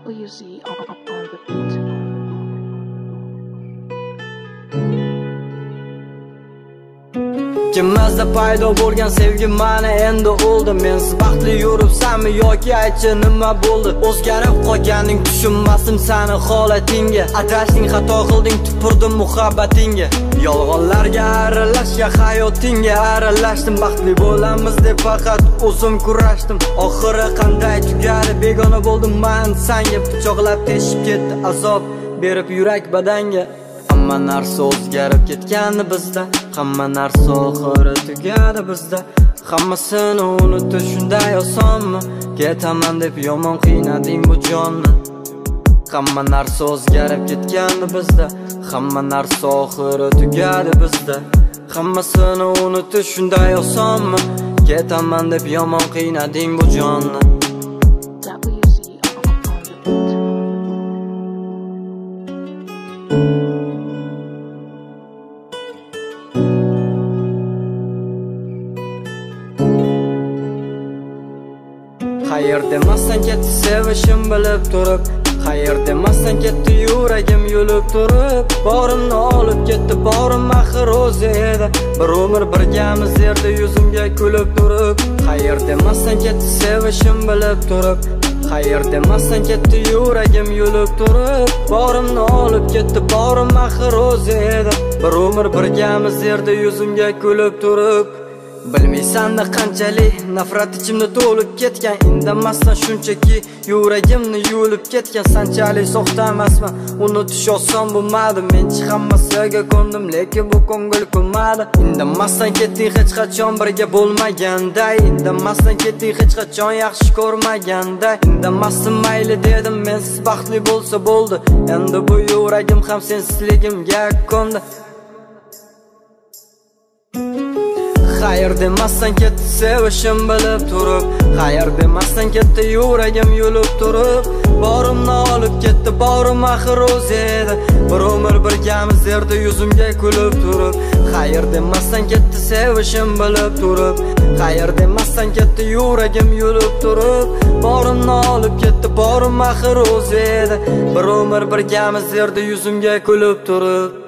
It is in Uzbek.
WZ on the beat. Kimizda paydo bo'lgan sevgi mana endi o'ldi. Mensiz baxtli yuribsanmi yoki aytchi nima bo'ldi? O'zgarib qolganing tushunmasim sani holatingga. Adashding, xato qilding, tupurdim muhabbatingga. Yolg'onlarga aralashgan hayotingga aralashdim. Baxtli bo'lamiz deb faqat o'zim kurashdim. Oxiri qanday tugadi? Begona bo'ldim men senga. Pichoqlab teshib ketdi azob berib yurak badanga. Hamma narsa o'zgarib ketgandi bizda. Hamma narsa oxiri tugadi bizda. Hammasini unutish shunday osonmi? Ketaman deb yomon qiynading bu jonni. Hamma narsa o'zgarib ketgandi bizda. Hamma narsa oxiri tugadi bizda. Hammasini unutish shunday osonmi? Ketaman deb yomon qiynading bu jonni. WZ on the beat. Hayır demasdan ketdi sevishim bilib turib. Hayır demasdan ketdi yuragim yulib turib. Borimni olib ketdi, borim axir o'zi edi. Bir umr birgamiz yerda yuzimga kulib turib. Hayır demasdan ketdi sevishim bilib turib. Hayır demasdan ketdi yuragim yulib turib. Borimni olib ketdi, borim axir o'zi edi. Bir umr birgamiz yerda yuzimga kulib turib. Bilmaysan-da qanchalik nafrat ichimda to'lib ketgan. Indamasdan shunchaki yuragimni yulib ketgan. Sanchalik soxta emasman, unutish oson bo'lmadi. Menchi hammasiga ko'ndim, lekin bu ko'ngil ko'nmadi. Indamasdan ketding hech qachon birga bo'lmaganday. Indamasdan ketding hech qachon yaxshi ko'rmaganday. Indamasdan mayli dedim, mensiz baxtli bo'lsa bo'ldi. Endi bu yuragim ham sensizligimga ko'ndi. Hayır demasdan ketdi sevishim bilib turib. Hayır demasdan ketdi yuragim yulib turib. Borimni olib ketdi, borim axir o'zi edi. Bir umr birgamiz yerda yuzimga kulib turib. Hayır demasdan ketdi sevishim bilib turib. Hayır demasdan ketdi yuragim yulib turib. Borimni olib ketdi, borim axir o'zi edi. Bir umr birgamiz yerda yuzimga kulib turib.